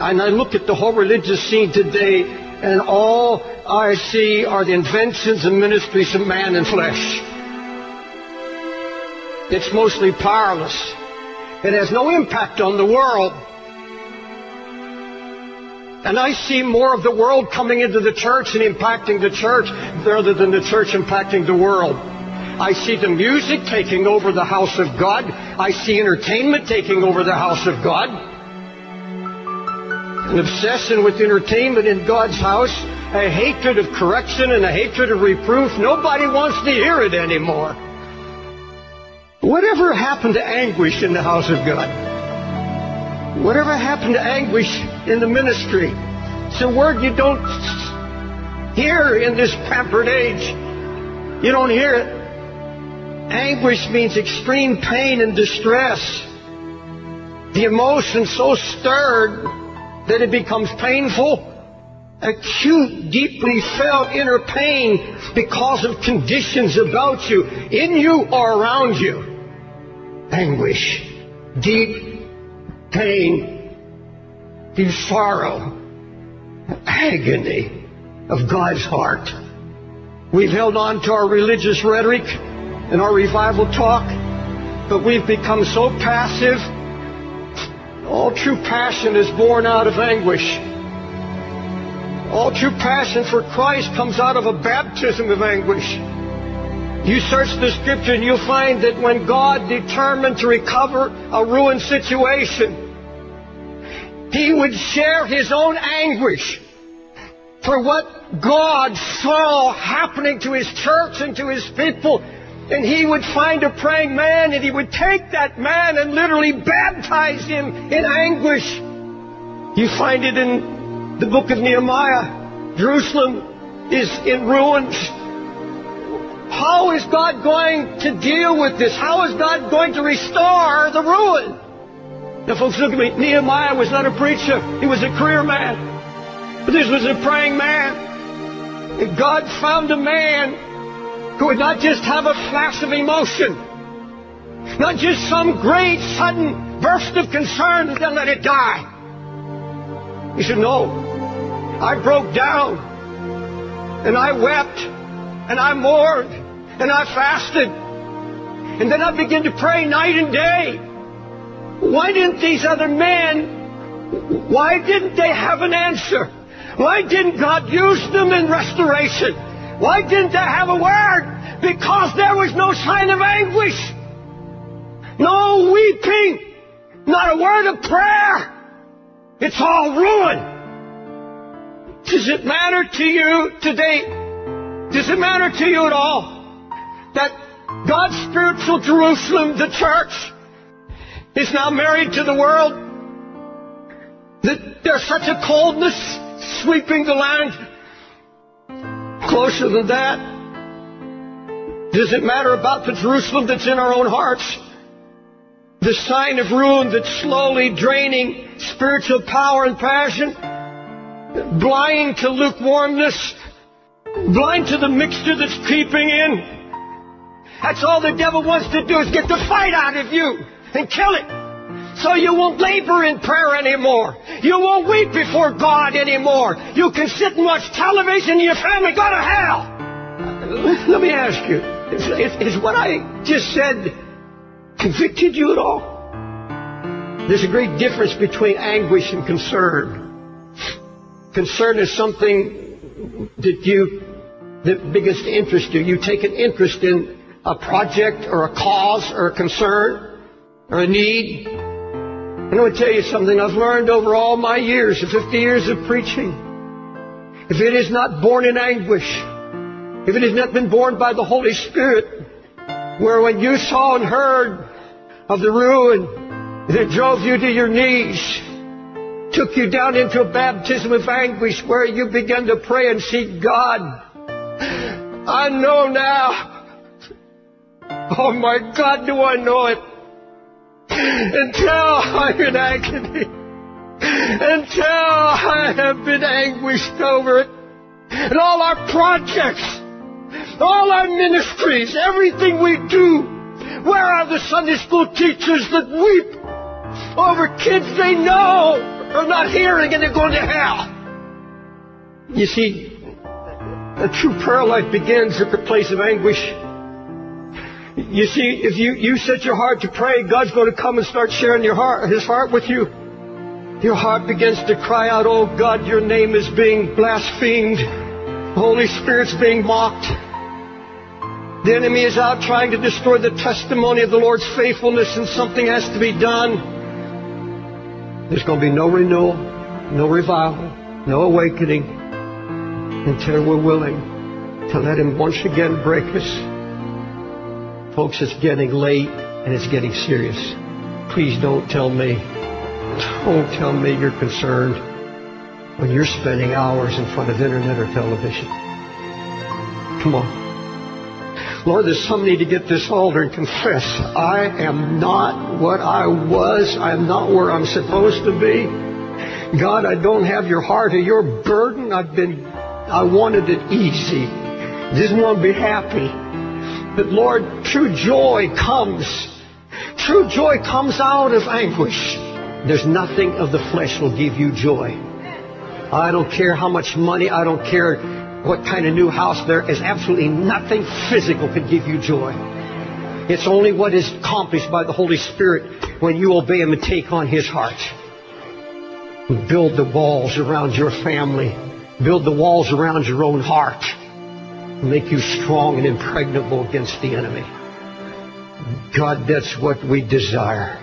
And I look at the whole religious scene today, and all I see are the inventions and ministries of man and flesh. It's mostly powerless. It has no impact on the world. And I see more of the world coming into the church and impacting the church rather than the church impacting the world. I see the music taking over the house of God. I see entertainment taking over the house of God. An obsession with entertainment in God's house, a hatred of correction and a hatred of reproof. Nobody wants to hear it anymore. Whatever happened to anguish in the house of God? Whatever happened to anguish in the ministry? It's a word you don't hear in this pampered age. You don't hear it. Anguish means extreme pain and distress. The emotion so stirred that it becomes painful. Acute, deeply felt inner pain because of conditions about you, in you or around you. Anguish. Deep pain, deep sorrow, agony of God's heart. We've held on to our religious rhetoric and our revival talk, but we've become so passive. All true passion is born out of anguish. All true passion for Christ comes out of a baptism of anguish. You search the Scripture and you'll find that when God determined to recover a ruined situation, He would share His own anguish for what God saw happening to His church and to His people. And He would find a praying man, and He would take that man and literally baptize him in anguish. You find it in the book of Nehemiah. Jerusalem is in ruins. How is God going to deal with this? How is God going to restore the ruin? Now, folks, look at me. Nehemiah was not a preacher. He was a career man. But this was a praying man. And God found a man who would not just have a flash of emotion, not just some great sudden burst of concern and then let it die. He said, no. I broke down, and I wept, and I mourned, and I fasted. And then I began to pray night and day. Why didn't these other men, why didn't they have an answer? Why didn't God use them in restoration? Why didn't they have a word? Because there was no sign of anguish. No weeping. Not a word of prayer. It's all ruin. Does it matter to you today? Does it matter to you at all that God's spiritual Jerusalem, the church, is now married to the world? That there's such a coldness sweeping the land? Closer than that, does it matter about the Jerusalem that's in our own hearts? The sign of ruin that's slowly draining spiritual power and passion, blind to lukewarmness, blind to the mixture that's creeping in. That's all the devil wants to do, is get the fight out of you and kill it. So you won't labor in prayer anymore. You won't weep before God anymore. You can sit and watch television and your family go to hell. Let me ask you, is what I just said convicted you at all? There's a great difference between anguish and concern. Concern is something that biggest interest you. You take an interest in a project or a cause or a concern or a need. I'm going to tell you something I've learned over all my years, 50 years of preaching. If it is not born in anguish, if it has not been born by the Holy Spirit, where when you saw and heard of the ruin that drove you to your knees, took you down into a baptism of anguish where you began to pray and seek God. I know now. Oh my God, do I know it. Until I'm in agony. Until I have been anguished over it. And all our projects, all our ministries, everything we do. Where are the Sunday school teachers that weep over kids they know are not hearing and they're going to hell. You see, a true prayer life begins at the place of anguish. You see, if you set your heart to pray, God's going to come and start sharing His heart with you. Your heart begins to cry out, oh God, your name is being blasphemed. The Holy Spirit's being mocked. The enemy is out trying to destroy the testimony of the Lord's faithfulness, and something has to be done. There's going to be no renewal, no revival, no awakening until we're willing to let Him once again break us. Folks, it's getting late and it's getting serious. Please don't tell me you're concerned when you're spending hours in front of internet or television. Come on. Lord, there's some need to get this altar and confess, I am not what I was. I am not where I'm supposed to be. God, I don't have your heart or your burden. I wanted it easy. Didn't want to be happy. But Lord, true joy comes. True joy comes out of anguish. There's nothing of the flesh will give you joy. I don't care how much money, I don't care what kind of new house. There is absolutely nothing physical can give you joy. It's only what is accomplished by the Holy Spirit when you obey Him and take on His heart. Build the walls around your family. Build the walls around your own heart. Make you strong and impregnable against the enemy. God, that's what we desire.